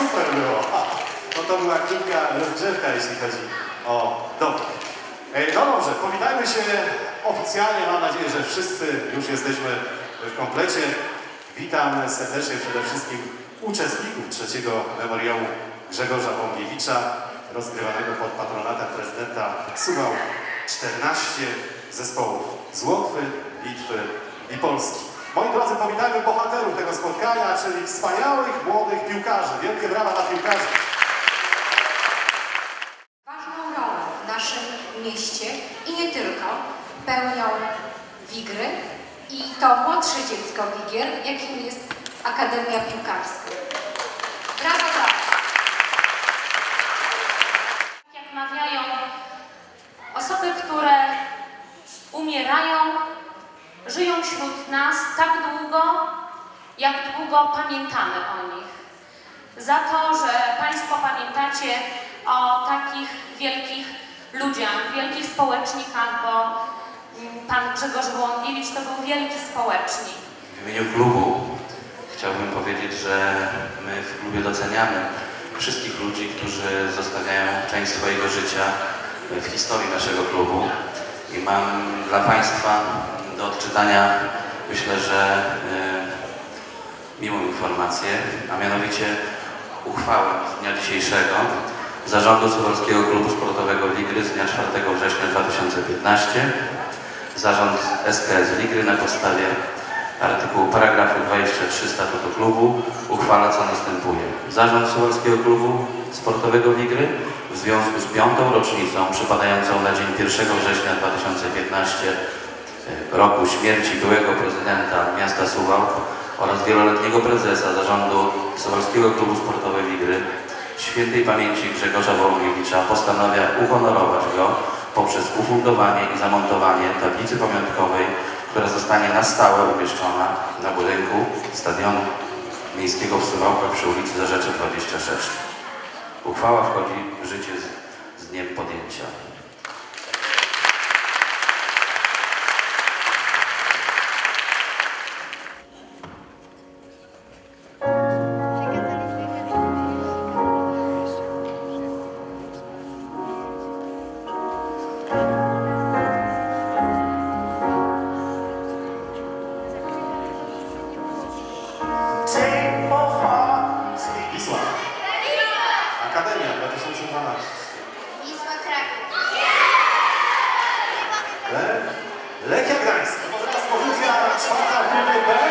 super było. No to była krótka rozgrzewka, jeśli chodzi o doping. No dobrze, powitajmy się oficjalnie. Mam nadzieję, że wszyscy już jesteśmy w komplecie. Witam serdecznie przede wszystkim uczestników trzeciego memoriału Grzegorza Wągiewicza, rozgrywanego pod patronatem prezydenta Suwał. 14 zespołów z Łotwy, Litwy i Polski. Moi drodzy, powitajmy bohaterów tego spotkania, czyli wspaniałych młodych piłkarzy. Wielkie brawa dla piłkarzy. Ważną rolę w naszym mieście i nie tylko pełnią Wigry i to młodsze dziecko Wigier, jakim jest Akademia Piłkarska. Brawo, brawo! Jak mawiają, osoby, które umierają, żyją wśród nas tak długo, jak długo pamiętamy o nich. Za to, że Państwo pamiętacie o takich wielkich ludziach, wielkich społecznikach, bo Pan Grzegorz Wągiewicz to był wielki społecznik. W imieniu klubu chciałbym powiedzieć, że my w klubie doceniamy wszystkich ludzi, którzy zostawiają część swojego życia w historii naszego klubu. I mam dla Państwa do odczytania, myślę, że miłą informację, a mianowicie uchwałę z dnia dzisiejszego Zarządu Suwalskiego Klubu Sportowego Wigry z dnia 4 września 2015. Zarząd SKS Wigry na podstawie paragrafu 23 statutu klubu uchwala, co następuje. Zarząd Suwalskiego Klubu Sportowego Wigry w związku z 5. rocznicą przypadającą na dzień 1 września 2015 roku śmierci byłego prezydenta miasta Suwał oraz wieloletniego prezesa Zarządu Suwalskiego Klubu Sportowego Wigry świętej pamięci Grzegorza Wągiewicza postanawia uhonorować go poprzez ufundowanie i zamontowanie tablicy pamiątkowej, która zostanie na stałe umieszczona na budynku Stadionu Miejskiego w Suwałkach przy ulicy Zarzecze 26. Uchwała wchodzi w życie z dniem podjęcia. Wisła. Akademia 2012. Wisła Kraków. Lechia Gdańsk. To teraz pozycja 4. w grupie B.